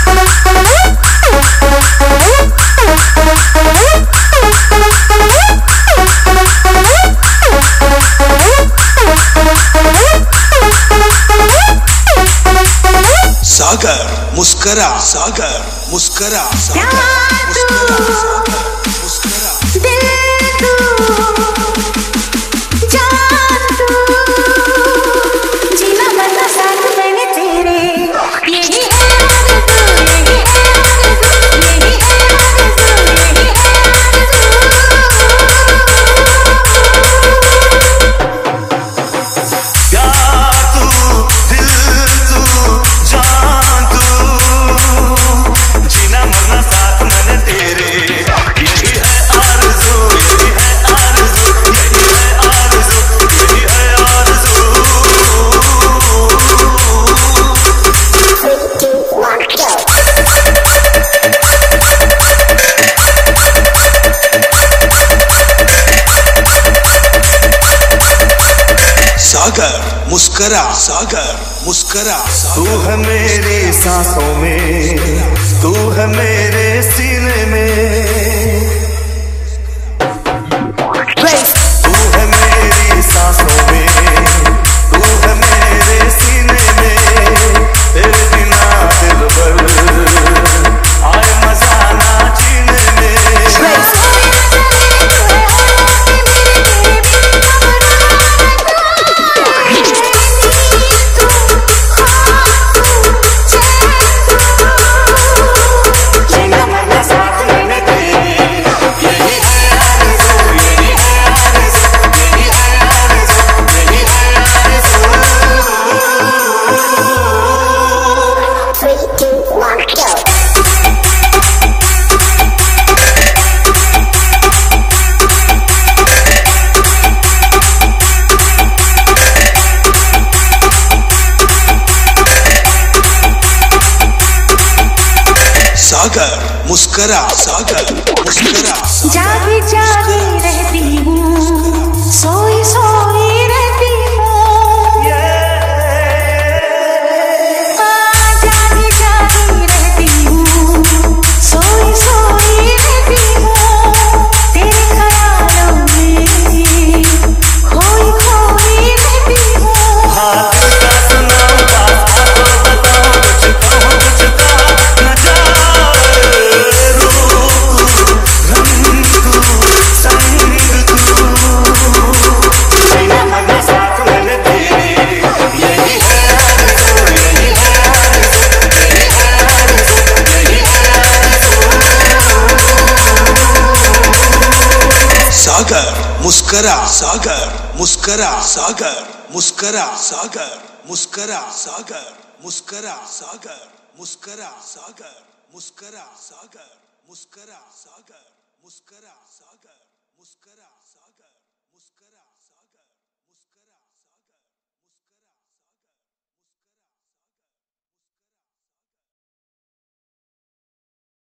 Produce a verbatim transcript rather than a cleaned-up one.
सागर मुस्करा, सागर मुस्करा, सागर मुस्करा, सागर मुस्करा। दिल तू जान तू जीना मरना साथ मैंने तेरे, यही है आरज़ू, यही है आरज़ू, यही है आरज़ू, यही है सागर मुस्करा, सागर मुस्करा। तू है मेरी सांसों में, तू है मेरे सीने में, तू है मेरी सांसों में, तू है मेरे सीने में। तेरे बिना दिल भर आए मजा ना जीने में। सागर मुस्करा, सागर मुस्करा। जागी जागी रहती हूँ, सोई सोई रहती हूँ, जागी जागी रहती हूँ, सोई सोई रहती हूँ। तेरे ख्यालों में खोई खोई रहती हूँ। सागर मुस्करा, सागर मुस्करा, सागर मुस्करा, सागर मुस्करा, सागर मुस्करा, सागर मुस्करा, सागर मुस्करा, सागर मुस्करा, सागर मुस्करा, सागर मुस्करा, सागर मुस्करा, सागर मुस्करा।